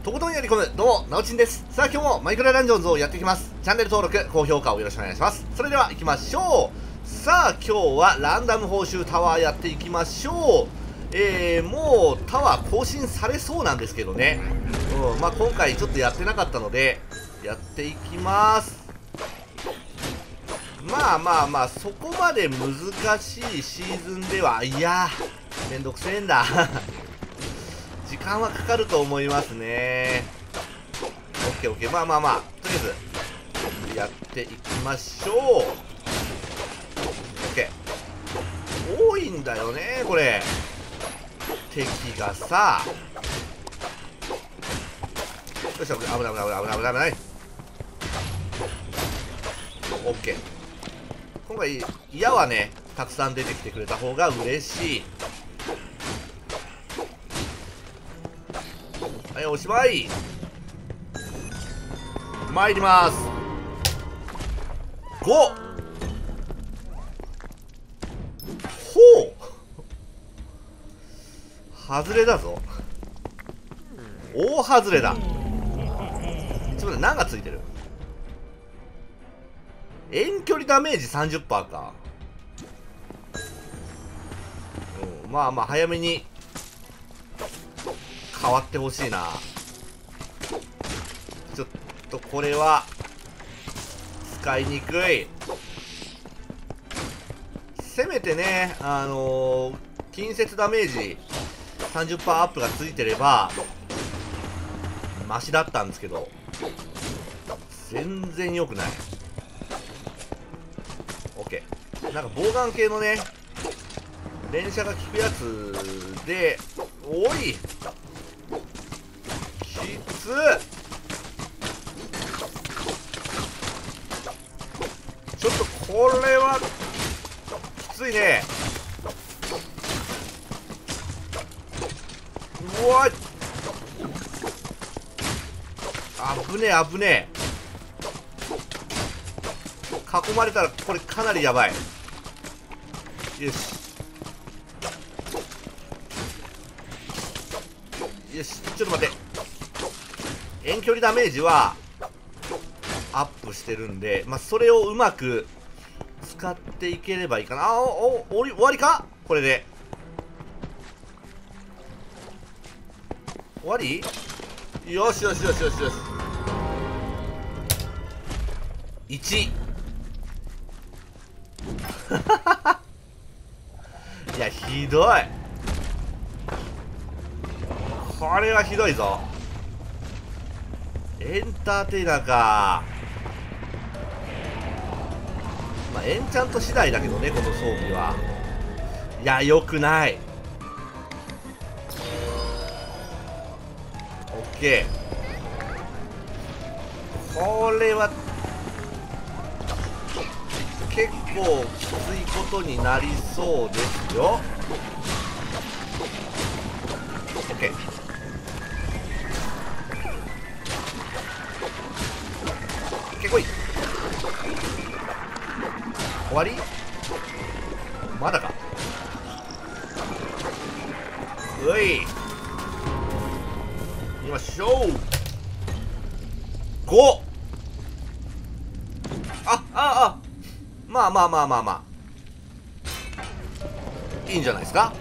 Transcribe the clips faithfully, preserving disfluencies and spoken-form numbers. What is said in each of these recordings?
とことんやり込む、どうも、なおちんです。さあ、今日もマイクラダンジョンズをやっていきます。チャンネル登録、高評価をよろしくお願いします。それでは行きましょう。さあ、今日はランダム報酬タワーやっていきましょう。えー、もうタワー更新されそうなんですけどね。うん、まあ今回ちょっとやってなかったので、やっていきます。まあまあまあ、そこまで難しいシーズンでは、いやー、めんどくせえんだ。時間はかかると思いますね。オッケーオッケー、まあまあまあ、とりあえずやっていきましょう。オッケー。多いんだよねこれ、敵がさ。よし、危ない危ない危ない危ない危ない危ない。オッケー。今回矢はねたくさん出てきてくれた方が嬉しい。はい、おしまい。参ります。ご。ほう、外れだぞ。大外れだ。ちょっと待って、何がついてる？遠距離ダメージ さんじゅっパーセント か。うん、まあまあ早めに変わってほしいな。ちょっとこれは使いにくい。せめてね、あのー、近接ダメージ さんじゅっパーセント アップがついてればマシだったんですけど、全然良くない。オッケー。なんか防眼系のね連射が効くやつで、おいきつっ。ちょっとこれはきついね。うわっ、危ねえ危ねえ。囲まれたらこれかなりやばい。よしよし、ちょっと待って。遠距離ダメージはアップしてるんで、まあ、それをうまく使っていければいいかな。あ、お、お、終わりかこれで。終わり？よしよしよしよしよし。いち。いや、ひどい。これはひどいぞ。エンターテイナーか。まあエンチャント次第だけどね、この装備は。いや、よくない。オッケー。これは結構きついことになりそうですよ。オッケー。結構いい。終わり？まだか。うい、行きましょう。ご。あああ、まあまあまあまあまあいいんじゃないですか。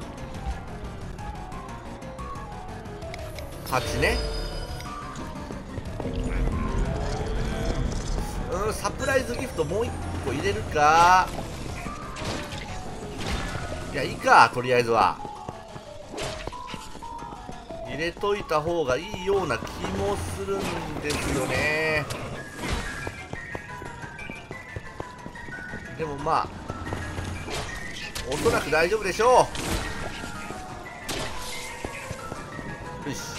はちね。うん、サプライズギフトもういっこ入れるか。いや、いいか、とりあえずは入れといた方がいいような気もするんですよね。でもまあおそらく大丈夫でしょう。よし、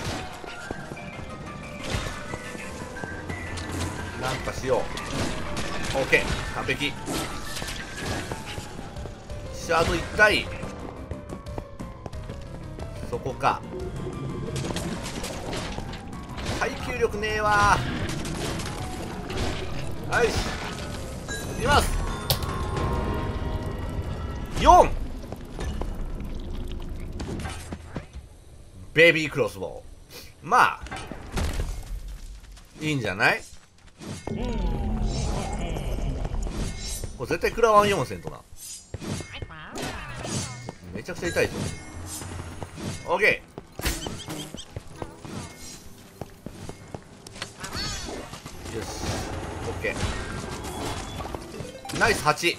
なんかしよう。 OK、 完璧。シャードいったい。そこか。耐久力ねえわ。はい、いきます。よん。ベイビークロスボウ。 まあいいんじゃない。これ絶対食らわんよんせんとな。めちゃくちゃ痛いぞ。オッケー、よし、オッケー、ナイスはち。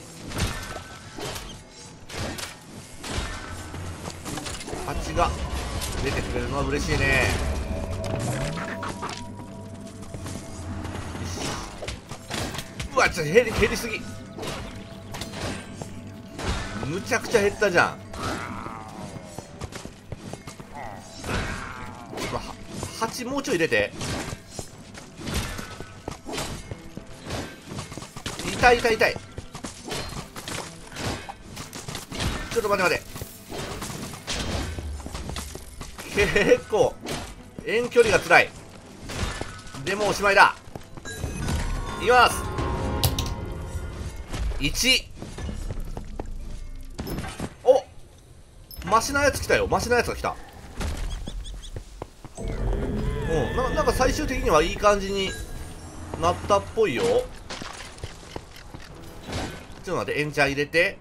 はちが出てくれるのは嬉しいね。うわ、ちょっと減り減りすぎ。むちゃくちゃ減ったじゃん。はちもうちょい入れて。痛い痛い痛い。ちょっと待って待って、結構遠距離が辛い。でもおしまいだ。いきます。いち。お、マシなやつ来たよ。マシなやつが来た。うん、な, なんか最終的にはいい感じになったっぽいよ。ちょっと待って、エンチャー入れて。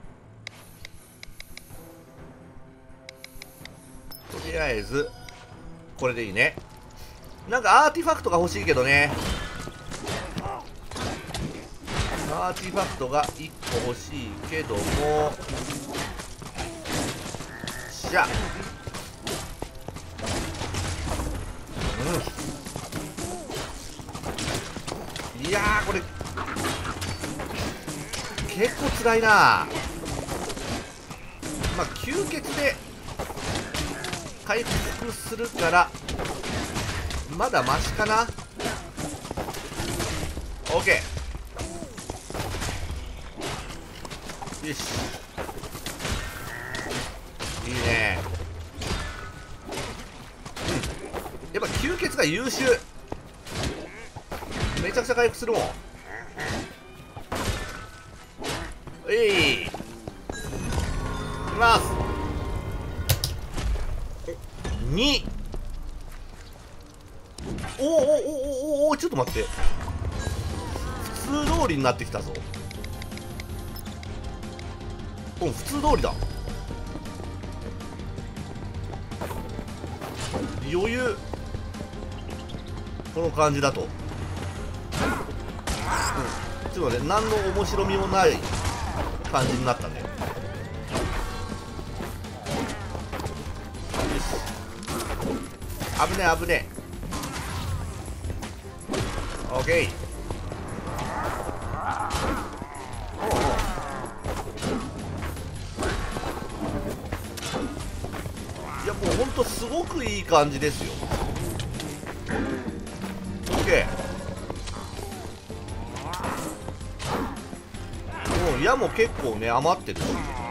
とりあえずこれでいいね。なんかアーティファクトが欲しいけどね。アーティファクトがいっこ欲しいけども、しゃ、うん、いやーこれ結構つらいな。まあ吸血で回復するからまだマシかな。 OK、 よし、いいね。うん、やっぱ吸血が優秀。めちゃくちゃ回復するもん。えい、いきます。に。おおおおおお、ちょっと待って、普通通りになってきたぞ。うん、普通通りだ。余裕。この感じだと、うん、ちょっと待って、何の面白みもない感じになったね。よし、危ねえ危ねえ。オッケー。おうおう、いやもうほんとすごくいい感じですよ。オッケー。もう矢も結構ね余ってるし、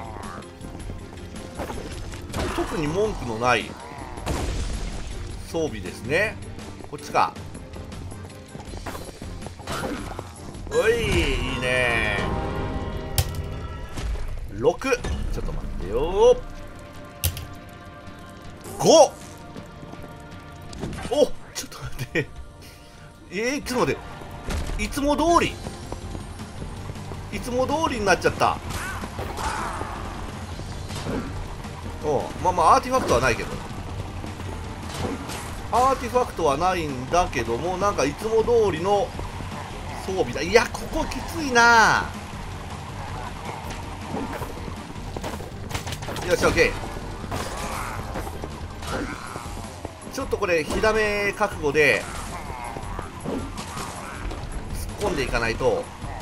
特に文句のない装備ですね。こっちか。おい、いいね。ろく。ちょっと待ってよ。ご。お、ちょっと待って。えー、ちょっと待って。いつも通りいつも通りになっちゃった。お、まあまあアーティファクトはないけど、アーティファクトはないんだけども、なんかいつも通りの装備だ。いやここきついな。よし、オッケー。ちょっとこれ火ダメ覚悟で突っ込んでいかないと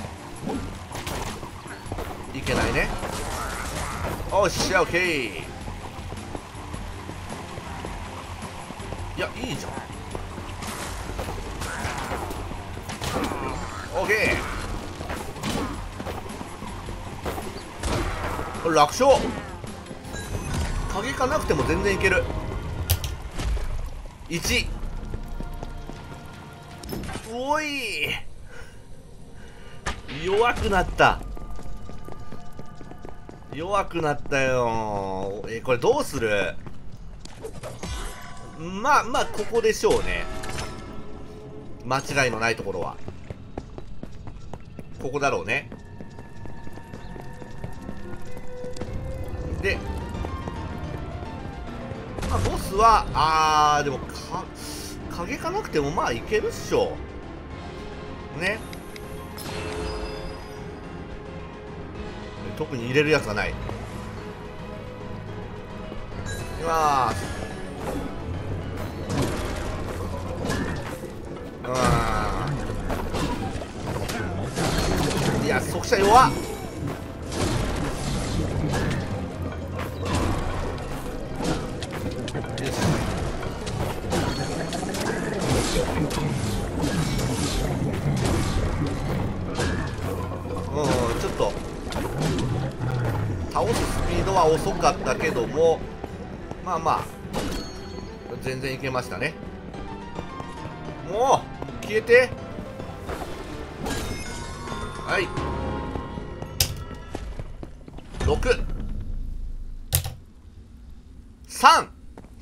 いけないね。おっしゃ、オッケー。いや、いいじゃん。オッケー。これ楽勝。影かなくても全然いける。いち。おい、弱くなった。弱くなったよ。え、これどうする？ まあまあここでしょうね。間違いのないところはここだろうね。で、まあ、ボスはあーでもか影かなくてもまあいけるっしょね。特に入れるやつがない。いきまーす。うん、いや速射弱っ。よし、うん、ちょっと倒すスピードは遅かったけども、まあまあ全然いけましたね。もう消えて。はい、ろく、さん、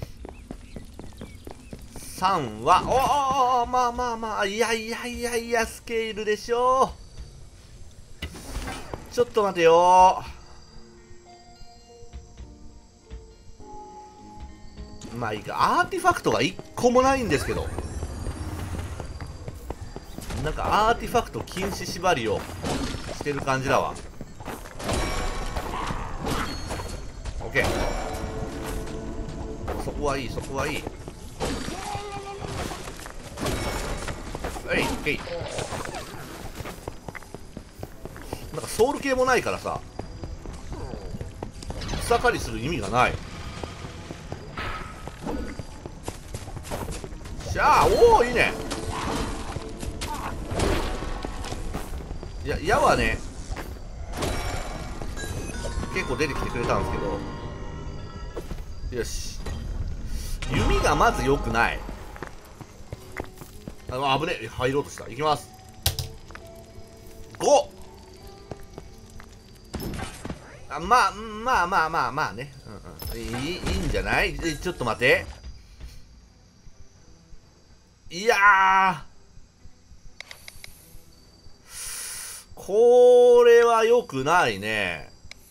さんはおお、まあまあまあ、いやいやいやいや、スケールでしょう。ちょっと待てよ。まあいいか。アーティファクトがいっこもないんですけど、なんかアーティファクト禁止縛りをしてる感じだわ。 OK、 そこはいい、そこはいい。はい、OK。 なんかソウル系もないからさ、草刈りする意味がない。しゃあ、おおいいね。いや矢はね結構出てきてくれたんですけど、よし、弓がまず良くない。あの危ねえ、入ろうとした。いきます。ご、あ、まあまあまあまあまあね、うんうん、いい、いいんじゃない。ちょっと待て。いやー、これは良くないね。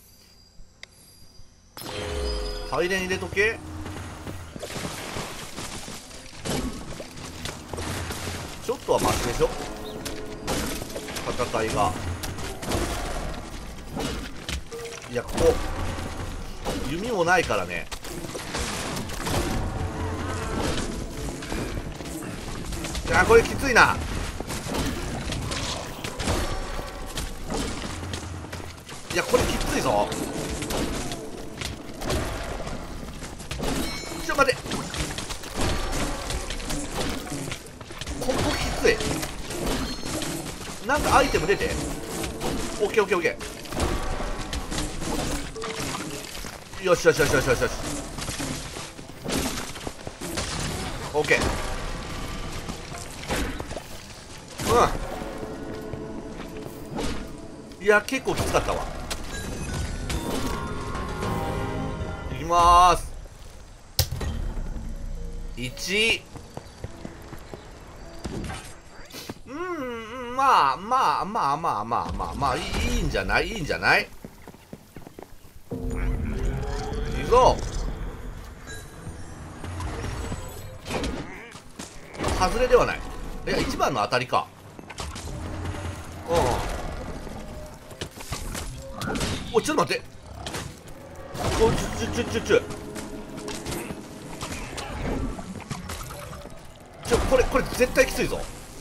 配電入れとけ。ちょっとはマシでしょ、戦いが。いや、ここ弓もないからね。いや、これきついな。いや、これきついぞ。ちょっと待って、ここきつい。なんかアイテム出て。オッケーオッケーオッケー。よしよしよしよしよしよし、オッケー。うん、いや結構きつかったわ。いきまーす。いち、うん、まあまあまあまあまあまあまあいいんじゃない、いいんじゃない。いいぞ。外れではない。いや、いちばんの当たりか。うん。お、ちょっと待って。お、ちょちょちょちょちょちょ、これこれ絶対きついぞ。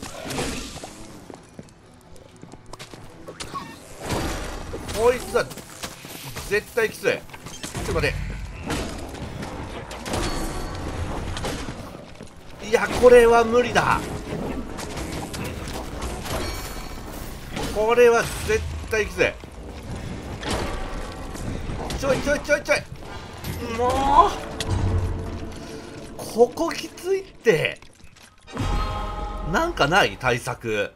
こいつは絶対きつい。ちょっと待って。いや、これは無理だ。これは絶対きつい。ちょいちょいちょいちょい、もうここきついって。なんかない対策。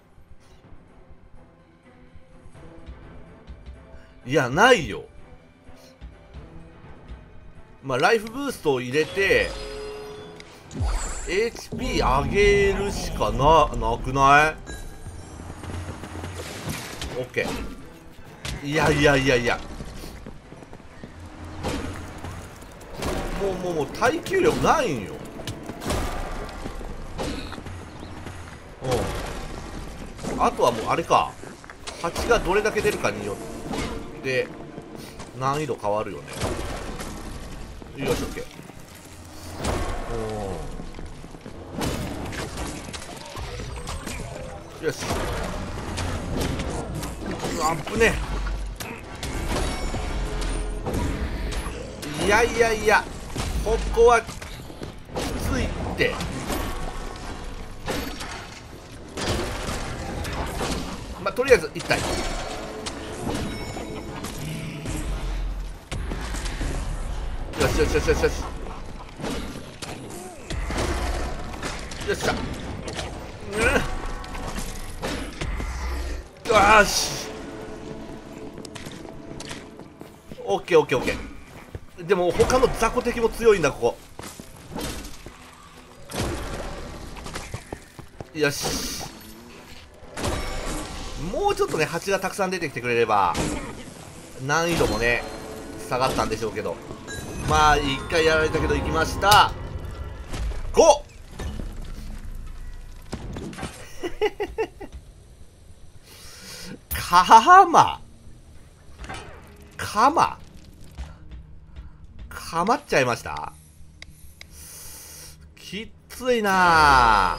いや、ないよ。まあライフブーストを入れてエイチピー 上げるしかな、なくない？ OK。 いやいやいやいや、もうもうもう耐久力ないんよ。うん、あとはもうあれか、はちがどれだけ出るかによって難易度変わるよね。よし OK。 およし、あぶねえ。いやいやいや、ここはきついって。まあ、とりあえずいったい。よしよしよしよしよしよっしゃ。うん、よし、オッケーオッケーオッケー。でも他の雑魚敵も強いんだここ。よし、もうちょっとね蜂がたくさん出てきてくれれば難易度もね下がったんでしょうけど、まあ一回やられたけど行きました。ごかまかまかまっちゃいました。きっついな。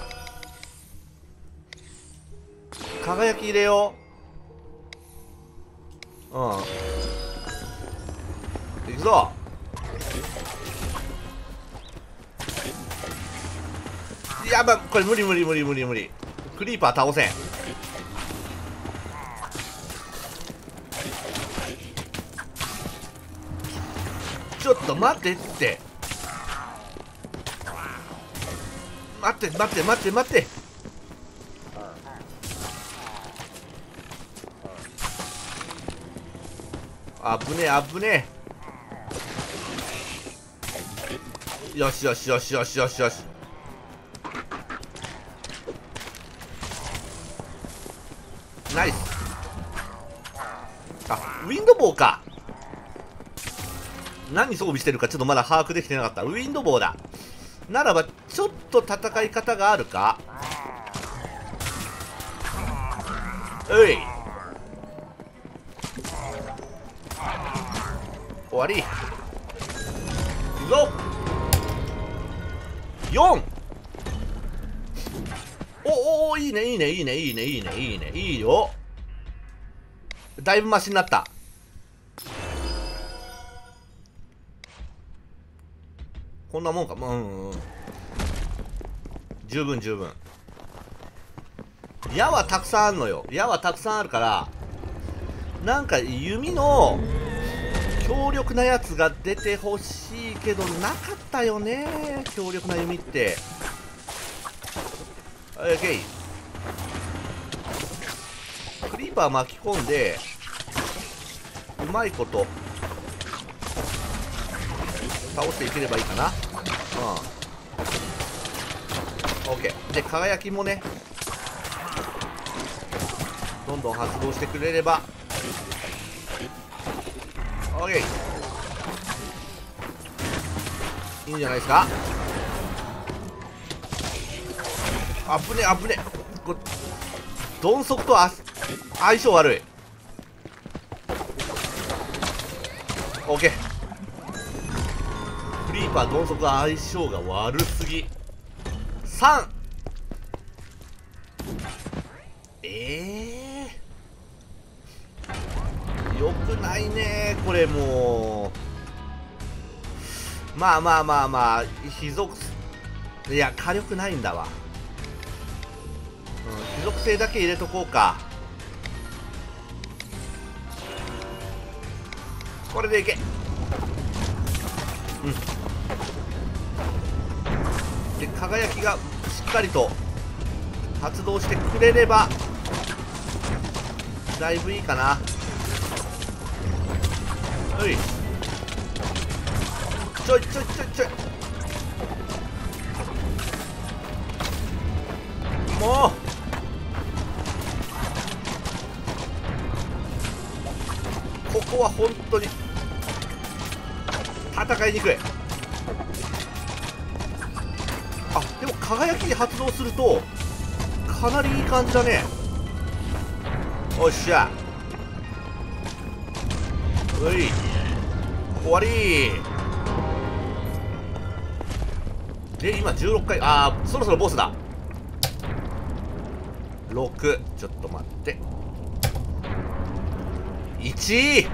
輝き入れよう。うん、いくぞ。やばい、これ無理無理無理無理無理。クリーパー倒せん。ちょっと待ってって、待って待って待って待って。あぶねえあぶねえ。よしよしよしよしよしよし。ナイス。あ、ウィンドボーか。何装備してるかちょっとまだ把握できてなかった。ウィンドボーだ。ならばちょっと戦い方があるか。おい、終わり。いくぞ。よん。おお、いいねいいねいいねいいねいいねいいねいいよ。だいぶマシになった。こんなもんか。うんうんうん、十分十分。矢はたくさんあるのよ。矢はたくさんあるから、なんか弓の強力なやつが出てほしいけどなかったよね、強力な弓って。オッケー。クリーパー巻き込んでうまいこと倒していければいいかな。うん、オッケー。で輝きもねどんどん発動してくれればオッケー、いいんじゃないですか。あぶねあぶね。これ鈍足とあ相性悪い。オッケー。クリーパー鈍足は相性が悪すぎ。さん。ええー、よくないねこれ。もうまあまあまあまあ非属、いや火力ないんだわ。うん、非属性だけ入れとこうか。これでいけ。うん。で輝きがしっかりと発動してくれればだいぶいいかな。おい、ちょいちょいちょいちょい。 もうここは本当に戦いにくい。あ、でも輝き発動するとかなりいい感じだね。おっしゃ、うい、終わりで、今じゅうろっかい。あー、そろそろボスだ。ろく、ちょっと待って、いち。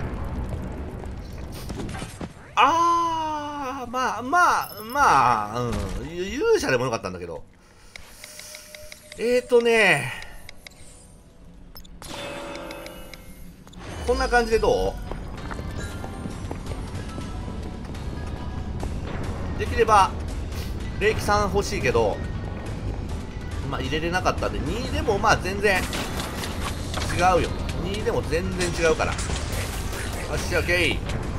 あー、まあまあまあ、うん、勇者でもよかったんだけど。えーとねこんな感じでどう？できれば霊気さん欲しいけど、まあ入れれなかったんで、にでもまあ全然違うよ。にでも全然違うから。よっしゃ、オッケー。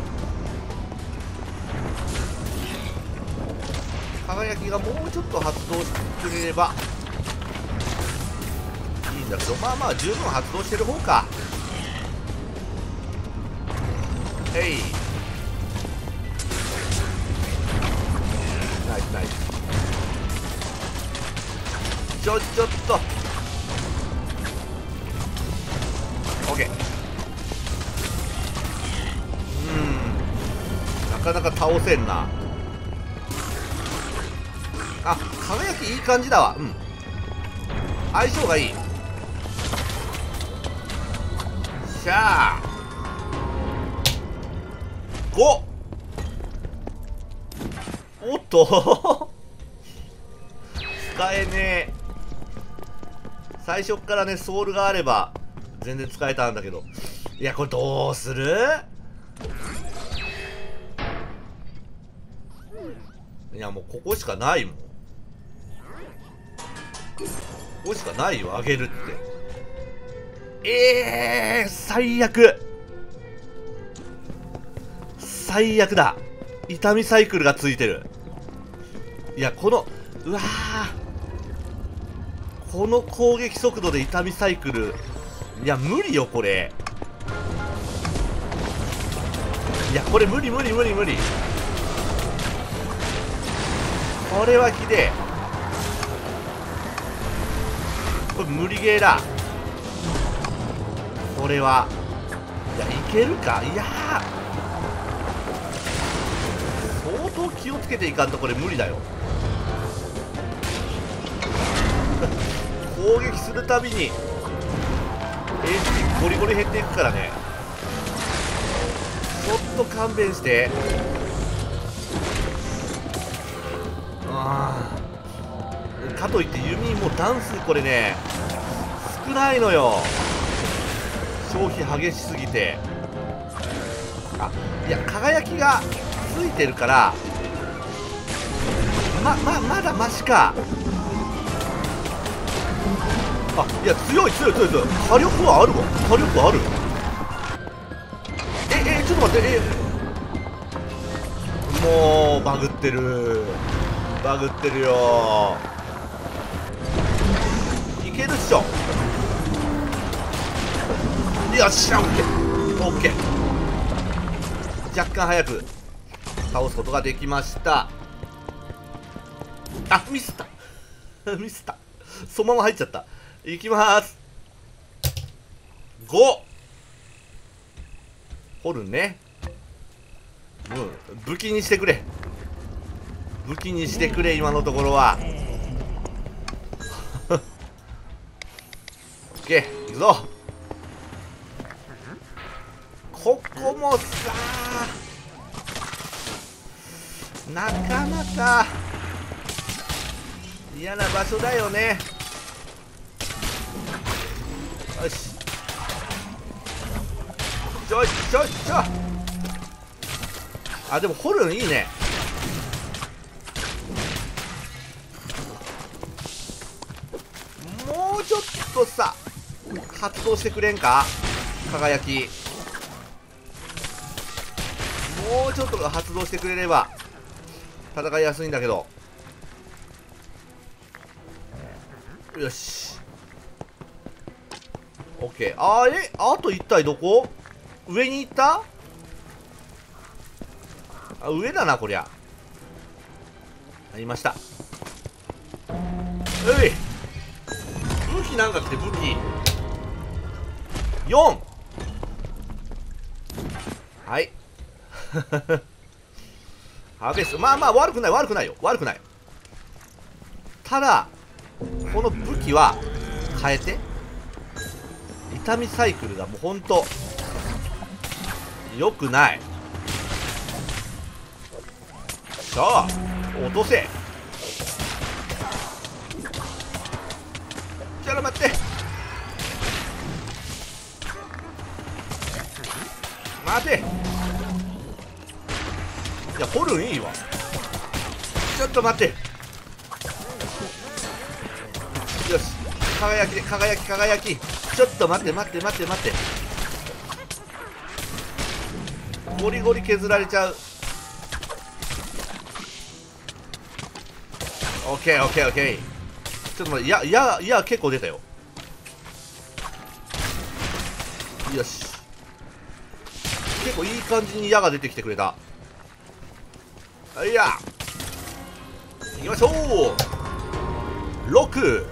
輝きがもうちょっと発動してくれればいいんだけど、まあまあ十分発動してる方か。えい、ナイスナイス。ちょちょっと OK。 うん、なかなか倒せんな。あ、輝きいい感じだわ。うん、相性がいい。しゃあご。おっと使えねえ。最初っからねソウルがあれば全然使えたんだけど。いや、これどうする？いや、もうここしかないもん。ここしかないよ、あげるって。ええー、最悪最悪だ。痛みサイクルがついてる。いや、このうわー、この攻撃速度で痛みサイクル、いや無理よこれ。いや、これ無理無理無理無理。これはひでえ。これ無理ゲーだ。これはいや、いけるか。いやー、相当気をつけていかんとこれ無理だよ攻撃するたびに エイチピー ゴリゴリ減っていくからね。ちょっと勘弁して。ああ、かといって弓も段数これね少ないのよ、消費激しすぎて。あ、いや、輝きがついてるからまままだマシか。あ、いや、強い強い強い強い。火力はあるわ。火力ある。ええ、ちょっと待って。え、もうバグってるバグってるよ。いけるっしょ。よっしゃ、オッケーオッケー。若干早く倒すことができました。あ、ミスったミスった。そのまま入っちゃった。いきまーす。ご。掘るね。うん、武器にしてくれ。武器にしてくれ、今のところは。オッケー、いくぞ。ここもさー、なかなか嫌な場所だよね。よし、ちょいちょいちょい。あ、でも掘るのいいね。もうちょっとさ発動してくれんか、輝き。もうちょっと発動してくれれば戦いやすいんだけど。 よし。オッケー。あれ、あと一体どこ？上に行った？あ、上だなこりゃ。ありました。うい、武器なんか来て、武器よん。はい。ハーベスト、まあまあ悪くない、悪くないよ、悪くない。ただこの武器は変えて、痛みサイクルがもうほんと良くない。さあ落とせ。ちょっと待って、待て。いやホルンいいわ。ちょっと待って。よし、輝きで、輝き輝き。ちょっと待って待って待って待って、ゴリゴリ削られちゃう。オッケーオッケーオッケー。ちょっと待って、いやいやいや、結構出たよ。よし、結構いい感じに矢が出てきてくれた。はいや、行きましょう。ろく、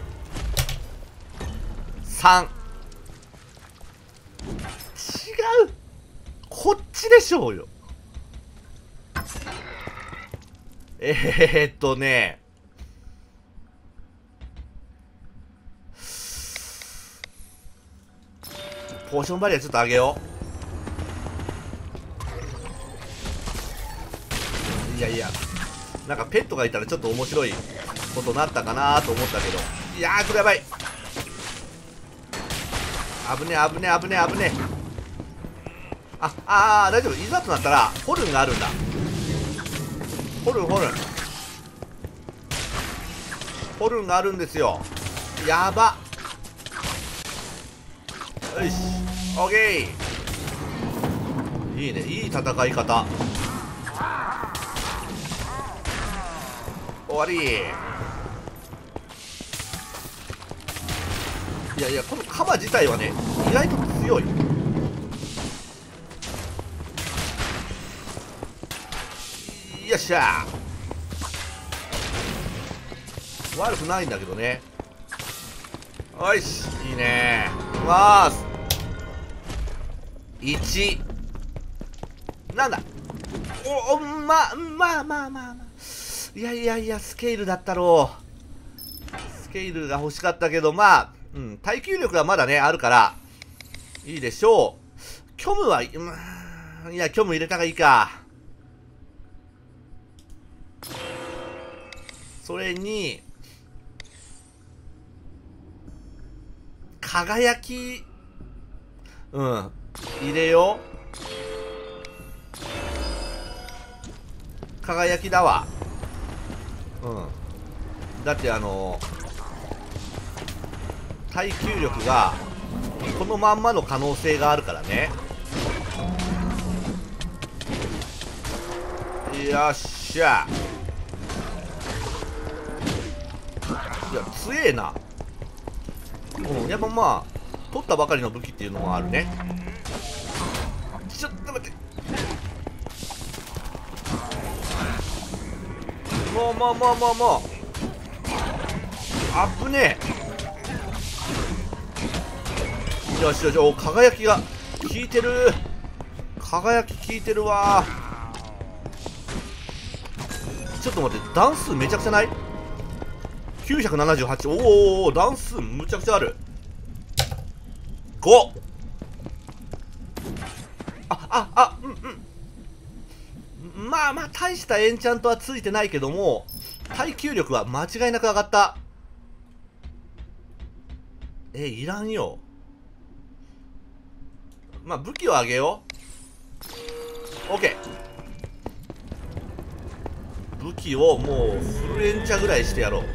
さん。違う、こっちでしょうよ。えー、っとね、ポーションバリアちょっと上げよう。いやいや、なんかペットがいたらちょっと面白いことになったかなと思ったけど、いやーこれやばい。危ねえ危ねえ危ねえ危ねえ。ああー大丈夫。いざとなったらホルンがあるんだ。ホルンホルンホルンがあるんですよ。やば。よし、オッケー。いいね、いい戦い方。終わり。いやいや、このカバ自体はね、意外と強い。よっしゃー、悪くないんだけどね。よし、いいね。いきまーす。いち。なんだ、おお、ままあまあまあまあ、いやいやいや、スケールだったろう。スケールが欲しかったけど、まあ、うん、耐久力がまだね、あるから、いいでしょう。虚無は、うん、いや、虚無入れた方がいいか。それに、輝き、うん、入れよう。輝きだわ。うん。だってあの耐久力がこのまんまの可能性があるからね。よっしゃ。いや強えな。うん、やっぱまあ取ったばかりの武器っていうのもあるね。ちょっと待って、もうもうもうもうもうあぶねえ。よしよし、お、輝きが効いてる。輝き効いてるわ。ちょっと待って、段数めちゃくちゃない？ きゅうひゃくななじゅうはち。 おお、段数むちゃくちゃある。ご。あああ、うんうん、まあまあ大したエンチャントはついてないけども、耐久力は間違いなく上がった。え、いらんよ。まあ武器をあげよう。 OK。 武器をもうフルエンチャぐらいしてやろう。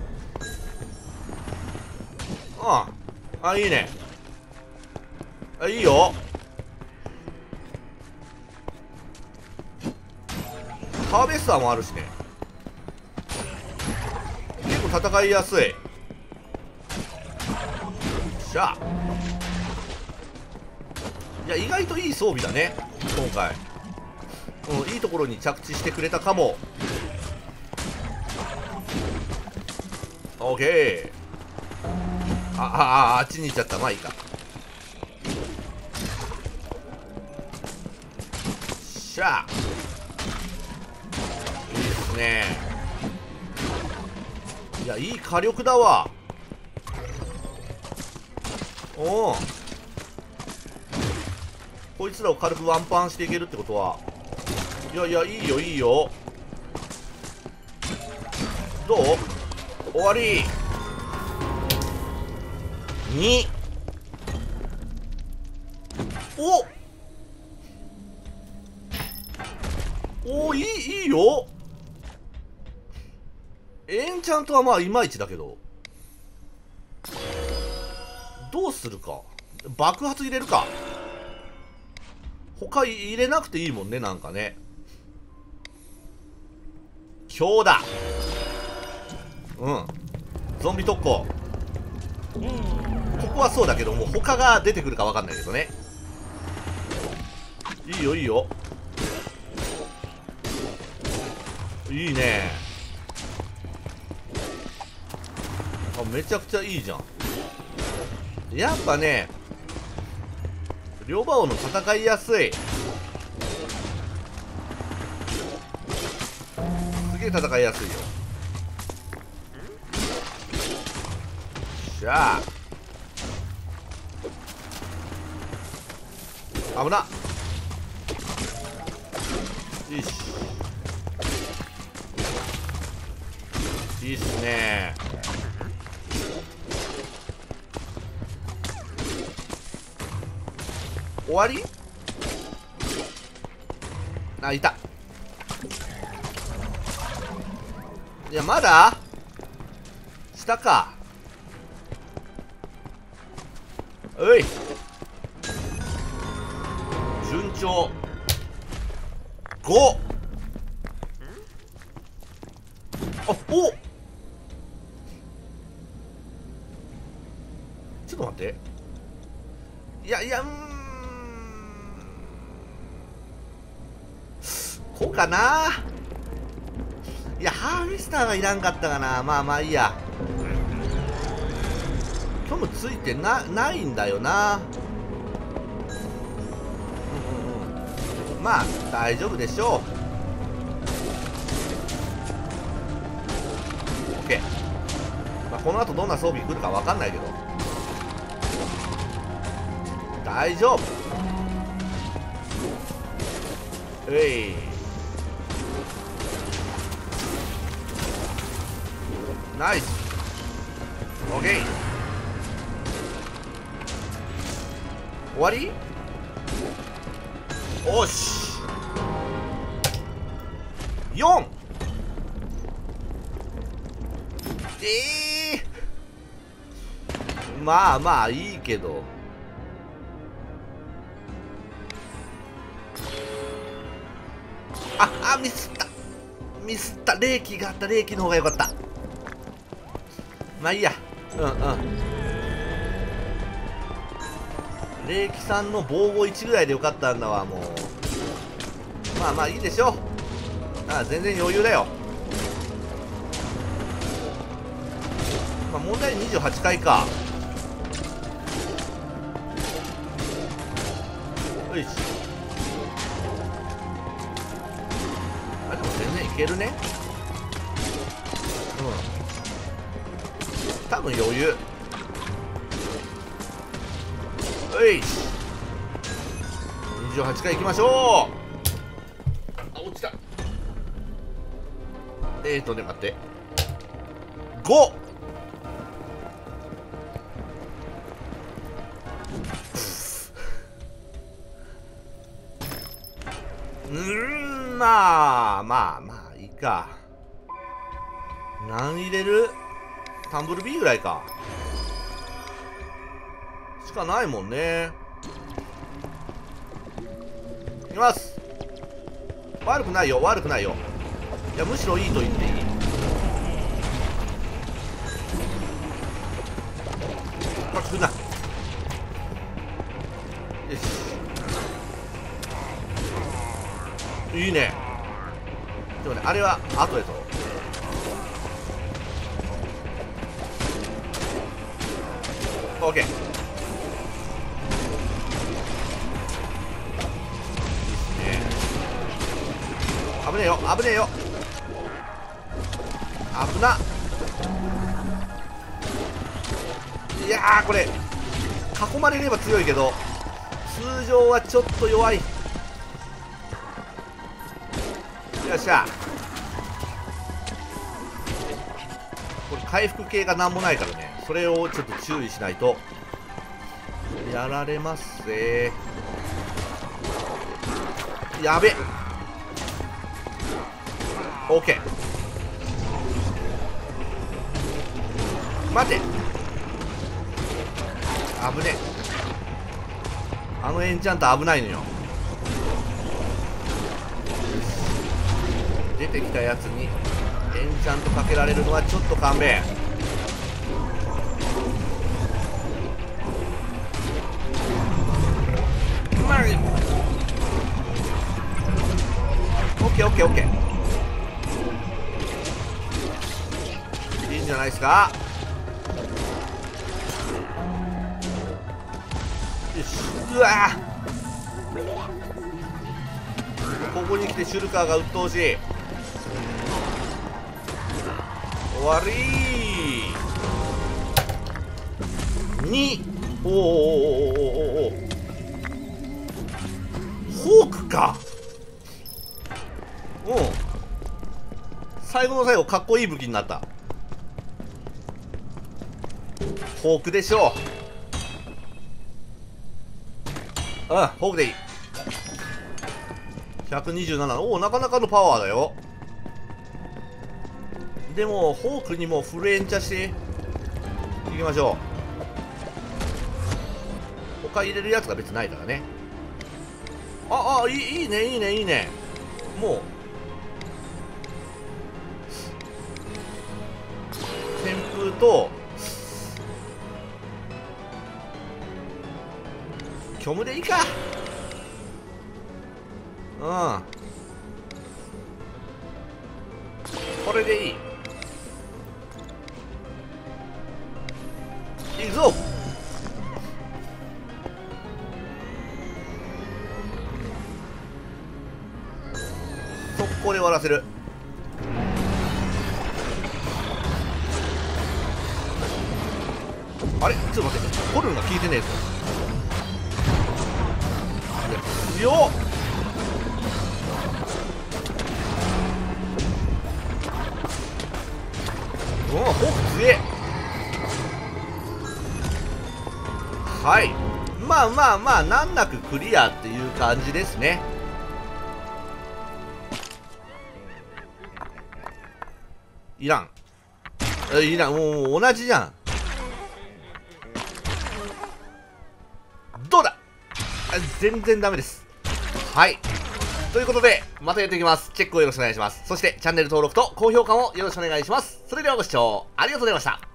ああ、あ、いいね。あ、いいよ。ハーベスターもあるしね。結構戦いやすい。 しゃ。いや意外といい装備だね今回。うん、いいところに着地してくれたかも。オッケー。ああああっちに行っちゃった。まあいいか。しゃあ、いいですね。いやいい火力だわ。おお、こいつらを軽くワンパンしていけるってことは、いやいやいいよいいよ。どう？終わりに。おお、いいいいよ。エンチャントはまあいまいちだけど、どうするか。爆発入れるか。他入れなくていいもんね、なんかね。今日だ。うん、ゾンビ特攻。ここはそうだけども、他が出てくるか分かんないけどね。いいよいいよ、いいね。あ、めちゃくちゃいいじゃん。やっぱね、両馬王の戦いやすい。すげえ戦いやすいよ。しゃあ、危な。よし、いいっすね。終わり。あ、いた。いやまだ下か。おい、順調。ご。あ、お、ちょっと待って。いやいや、うーん、こうかな。いやハーベスターがいらんかったかな。まあまあいいや。虚無ついてなないんだよな。うんうんうん、まあ大丈夫でしょう。 OK、まあ、この後どんな装備来るか分かんないけど大丈夫。うい、ナイス。 OK、 終わり。おし、よん。ええー、まあまあいいけど、ああ、ミスったミスった。冷気があった。冷気の方が良かった。まあいいや。うんうん、冷気さんの防護いちぐらいでよかったんだわ。もうまあまあいいでしょう。ああ、全然余裕だよ。まあ問題にじゅうはちかいか。よし、あ、でも全然いけるね。うん、多分余裕。よいし、にじゅうはちかいいきましょう。あ、落ちた。えーとね、待って、ご。うーん、まあまあまあいいか。何入れる？タンブルビーぐらいかしかないもんね。いきます。悪くないよ、悪くないよ。いやむしろいいと言っていい。あ、来るな。 よし、いいね。ちょっとね、あれは後でと。オッケー。いいっすね。危ねえよ、危ねえよ。危なっ。いやー、これ囲まれれば強いけど通常はちょっと弱い。よっしゃ。これ回復系がなんもないからね、それをちょっと注意しないとやられますぜ。やべ。オッケー。待て、危ねえ。あのエンチャント危ないのよ。出てきたやつにエンチャントかけられるのはちょっと勘弁。まあオッケーオッケーオッケー、いいんじゃないですか。よし、うわー、ここに来てシュルカーが鬱陶しい。終わりーに。おーおーおーおーおー、ホークか。うん、最後の最後かっこいい武器になった。ホークでしょう。うん、ホークでいい。ひゃくにじゅうなな、おお、なかなかのパワーだよ。でもホークにもフルエンチャしていきましょう。他入れるやつが別にないからね。ああ、いい、いいねいいねいいね。もう旋風と虚無でいいか。うん、これでいい。いくぞ。速攻で終わらせる。あれ、ちょっと待って、ホルンが効いてねえぞ。強っ。うん、ホーク強え。はい、まあまあまあ難なくクリアっていう感じですね。いらん、いらん、もう同じじゃん。どうだ、全然ダメです。はい、ということでまたやっていきます。チェックをよろしくお願いします。そしてチャンネル登録と高評価もよろしくお願いします。それではご視聴ありがとうございました。